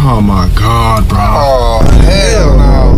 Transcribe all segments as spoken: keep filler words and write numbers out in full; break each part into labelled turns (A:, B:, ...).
A: Oh my God, bro.
B: Oh, hell no.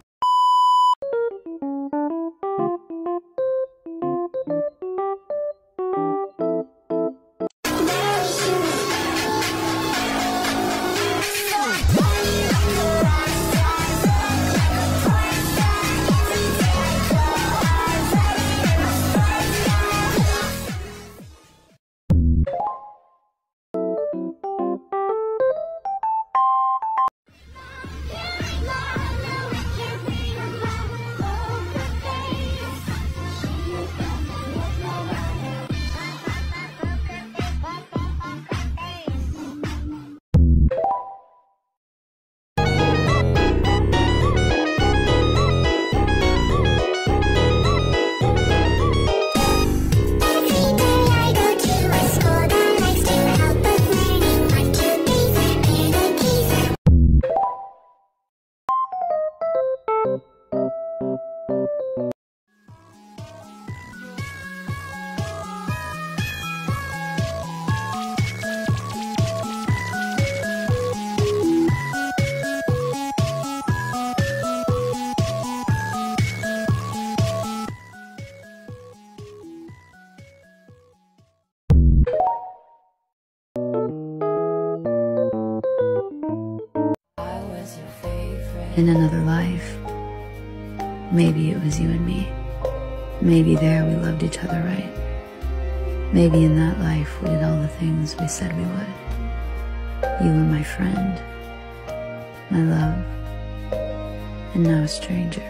C: In another life, maybe it was you and me. Maybe there we loved each other right. Maybe in that life we did all the things we said we would. You were my friend, my love, and now a stranger.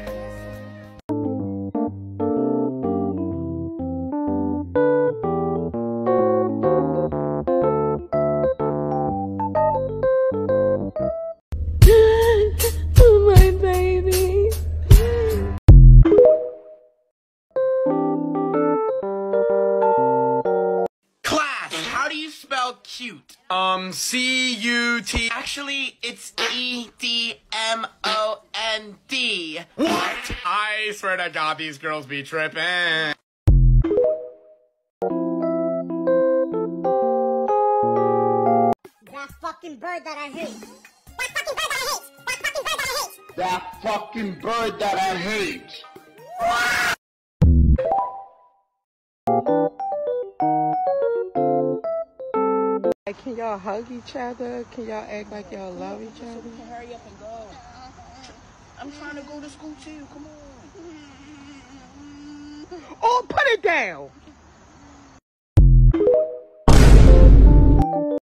D: How do you spell cute? Um, C U T. Actually, it's E D M O N D. What? I swear to God, these girls be tripping.
E: That fucking bird that I hate. That fucking bird that I hate.
B: That fucking bird that I hate.
F: Can y'all hug each other? Can y'all act like y'all love each other?
D: We can hurry up and go. I'm trying to go to school too. Come on.
F: Oh, put it down.